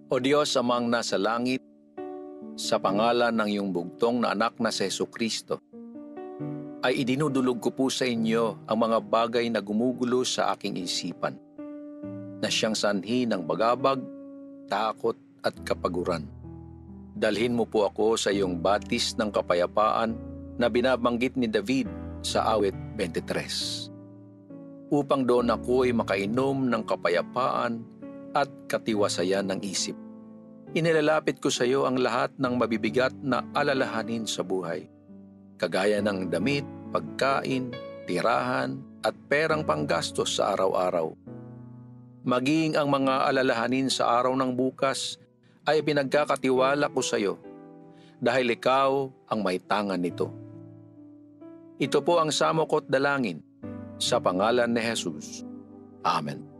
O Diyos amang nasa langit, sa pangalan ng iyong bugtong na anak na si Jesucristo, ay idinudulog ko po sa inyo ang mga bagay na gumugulo sa aking isipan, na siyang sanhi ng bagabag, takot at kapaguran. Dalhin mo po ako sa iyong batis ng kapayapaan na binabanggit ni David sa awit 23, upang doon ako'y makainom ng kapayapaan at katiwasayan ng isip. Inilalapit ko sa iyo ang lahat ng mabibigat na alalahanin sa buhay, kagaya ng damit, pagkain, tirahan at perang panggastos sa araw-araw. Maging ang mga alalahanin sa araw ng bukas ay pinagkakatiwala ko sa iyo, dahil ikaw ang may tangan nito. Ito po ang samok ko't dalangin sa pangalan ni Jesus. Amen.